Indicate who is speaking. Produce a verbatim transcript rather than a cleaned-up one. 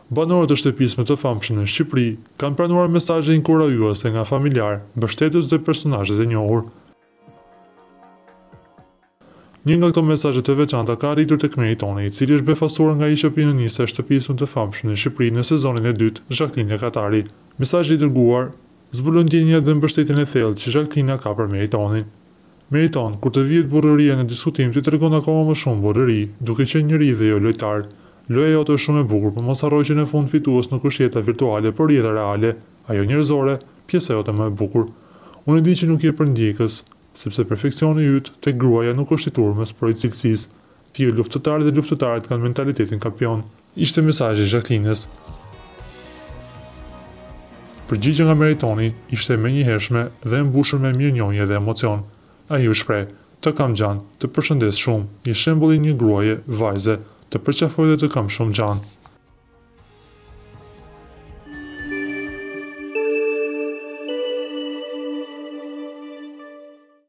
Speaker 1: Banorët e shtëpisë më të famshme në Shqipëri kanë pranuar mesazhe inkurajuese nga familjarë, mbështetës dhe personazhe të njohur. Një nga këto mesazhe të veçanta ka arritur tek Meritoni, i cili është befasuar nga ish opinioniste e shtëpisë më të famshme në Shqipëri në sezonin e dytë, Jacqueline Katari. Mesazhi i dërguar zbulon ndjenjat dhe mbështetjen e thellë që Jacqueline ka për Meritonin. Meriton, kur të vihet burrëria në diskutim, ti tregon akoma më shumë burrëri, duke qenë njëri dhe jo lojtar. Loja jote është shumë e bukur, por mos harroj që në fund fitues nuk është jeta virtuale, por jeta reale, ajo njerëzore, pjesa jote më e bukur. Unë di që nuk je për ndjekës, sepse perfeksioni yt tek gruaja nuk është i turmës, por i cilësisë. Ti je luftëtar dhe luftëtarët kanë mentalitetin kampion. Ishte mesazhi i Jacquelines. Përgjigjja nga Meritoni ishte menjëhershme dhe e mbushur me mirënjohje dhe emocion. Ai u shpreh: "Të kam gjan, të përshëndes shumë, je shembulli një gruaje, vajze, të përqafoj dhe të kam shumë gjan."